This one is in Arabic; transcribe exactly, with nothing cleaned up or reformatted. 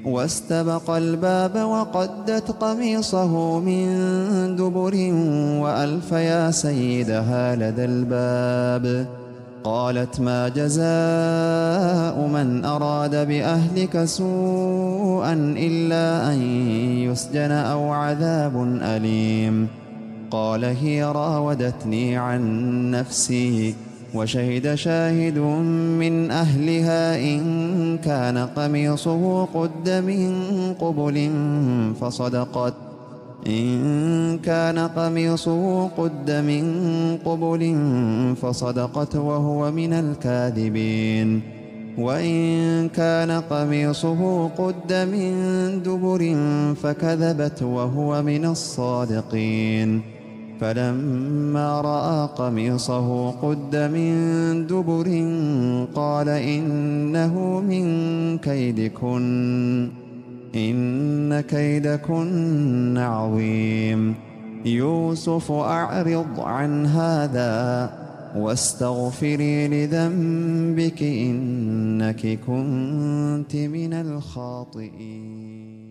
واستبق الباب وقدت قميصه من دبر وألف يا سيدها لدى الباب. قالت ما جزاء من أراد بأهلك سوءا إلا أن يسجن أو عذاب أليم. قال هي راودتني عن نفسي وشهد شاهد من أهلها إن كان قميصه قد من قبل فصدقت إن كان قميصه قد من قبل فصدقت وهو من الكاذبين وإن كان قميصه قد من دبر فكذبت وهو من الصادقين. فلما رأى قميصه قد من دبر قال إنه من كيدكن إن كيدكن عظيم. يوسف أعرض عن هذا واستغفري لذنبك إنك كنت من الخاطئين.